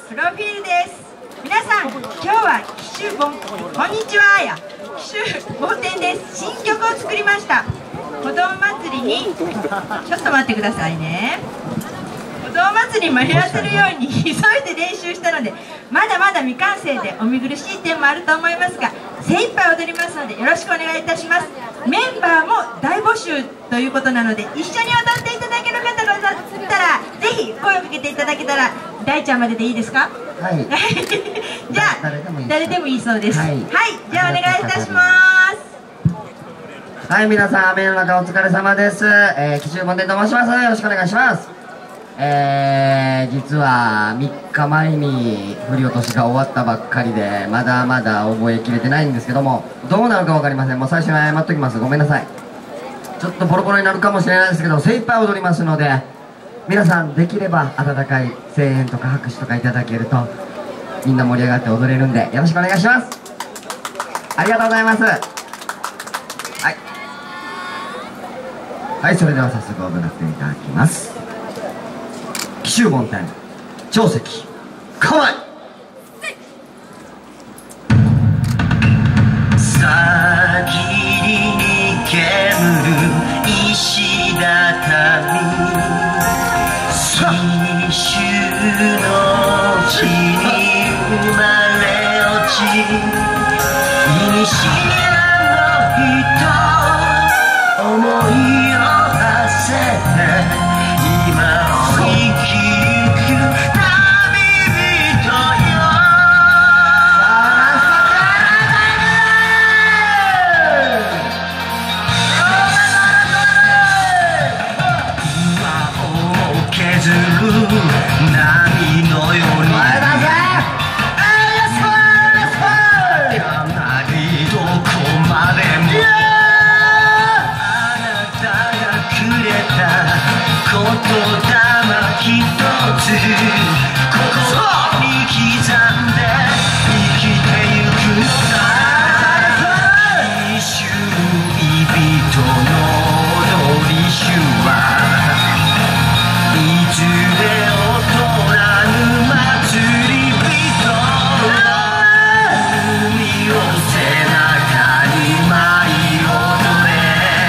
プロフィールです。皆さん、今日は紀州盆、こんにちはや紀州盆天です。新曲を作りました。子供祭りにちょっと待ってくださいね。子供祭りに間に合わせるように急いで練習したので、まだまだ未完成でお見苦しい点もあると思いますが、精一杯踊りますのでよろしくお願いいたします。メンバーも大募集ということなので、一緒に踊っていただける方がいたらぜひ声をかけていただけたら、大ちゃんまででいいですか？ はい。 じゃあ誰でもいいそうです。はい、じゃあお願いいたします。 はい、皆さん雨の中お疲れ様です。紀州盆天と申します。よろしくお願いします。実は3日前に振り落としが終わったばっかりで、まだまだ覚えきれてないんですけども、どうなるか分かりません。もう最初に謝っときます。ごめんなさい。ちょっとボロボロになるかもしれないですけど、精一杯踊りますので、皆さんできれば温かい声援とか拍手とかいただけるとみんな盛り上がって踊れるんで、よろしくお願いします。ありがとうございます。はい、それでは早速踊らせていただきます。紀州盆天長石構え。 さぎりに煙る石畳、紀州の地に生まれ落ち、いにしえの人思いを馳せて今を生きゆく旅人よ。削る波のようにどこまでもあなたがくれた言霊一つ心に刻んで生きてゆくのさ。紀州人の踊り手はいずれ劣らぬ祭り人、海を背中に舞い踊れ、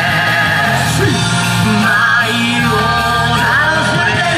舞い踊れ。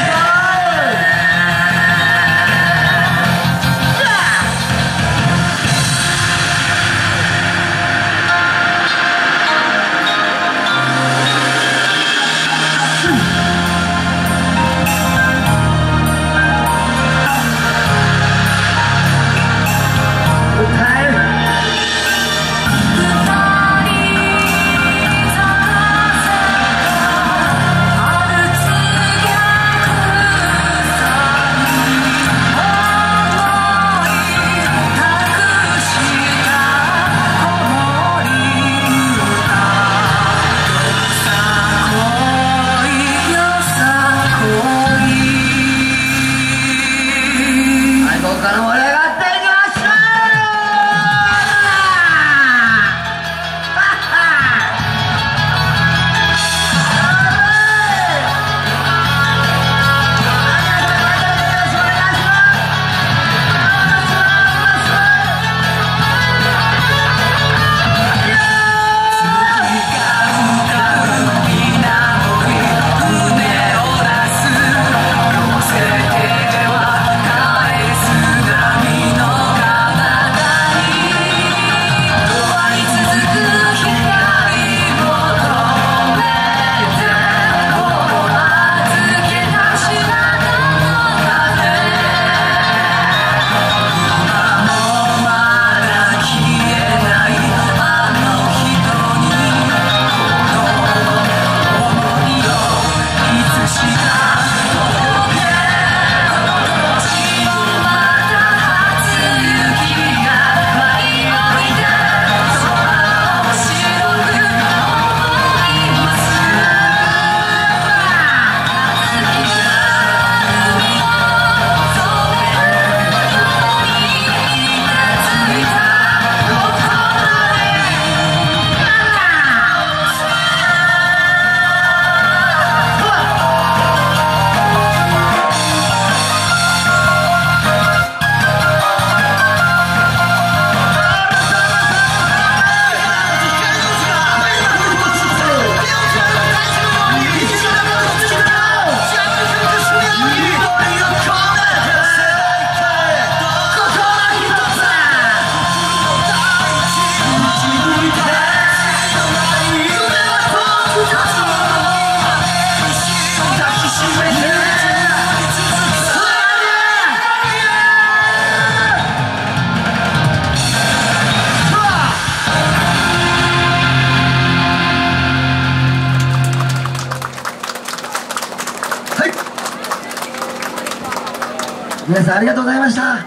皆さんありがとうございました。 あ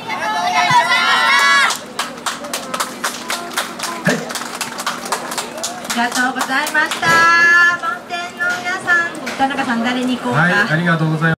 りがとうございました。本店の皆さん、田中さん誰に行こうか。 はい、ありがとうございます。